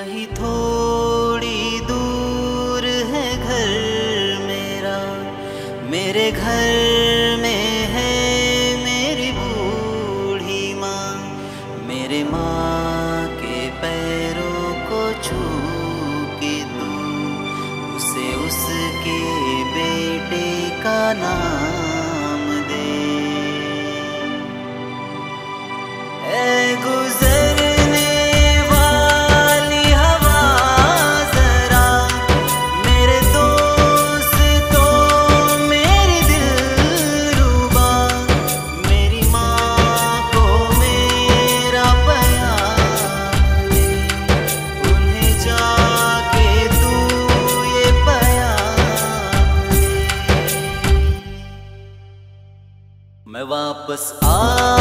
कहीं थोड़ी दूर है घर मेरा, मेरे घर में है मेरी बूढ़ी माँ। मेरे माँ के पैरों को छू के तू उसे उसके बेटे का नाम दे। ऐ गुजरने वाली हवा जरा, मेरे दोस्तों मेरी दिलरुबा, मेरी माँ को मेरा प्यार दे। उन्हें जाके तू ये प्यार दे। मैं वापस आ